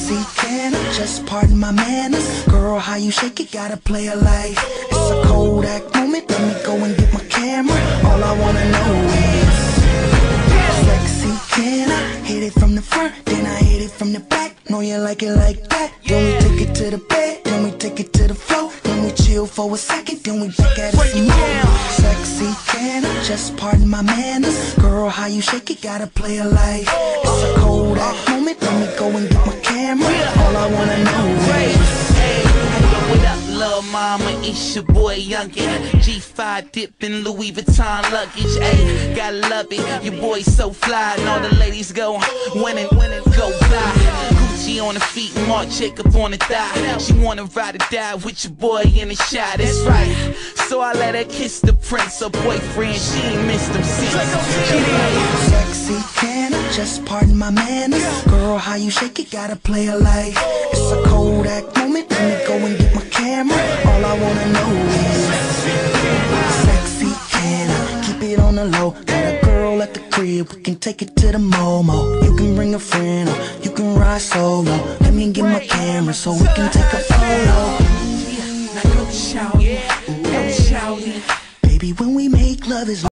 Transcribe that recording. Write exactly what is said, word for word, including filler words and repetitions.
Sexy, can I just pardon my manners? Girl, how you shake it, gotta play it like it's a Kodak moment. Let me go and get my camera. All I wanna know is sexy, can I hit it from the front, then I hit it from the back? Know you like it like that. Then we take it to the bed, then we take it to the floor, then we chill for a second, then we back at it some more. Sexy, can I just pardon my manners? Girl, how you shake it, gotta play it like it's a Kodak moment. Let me go and get my camera. All I wanna know is what up, lil' mama, it's your boy Youngin. G five dipping Louis Vuitton luggage, ayy, gotta love it. Your boy so fly, and all the ladies go winning, winning, go fly. Gucci on the feet, Marc Jacob on the thigh. She wanna ride or die with your boy in the shot, that's right. So I let her kiss the prince, her boyfriend, she ain't missed him since. sexy, can I just pardon my manners? Girl, how you shake it, gotta play it like it's a Kodak moment. Let me go and get my camera. All I wanna know is sexy, can I keep it on the low? Got a girl at the crib, we can take it to the Momo. You can bring a friend or you can ride solo. Let me get my camera so we can take a photo. Now go shout, yeah, go shout. Baby, when we make love is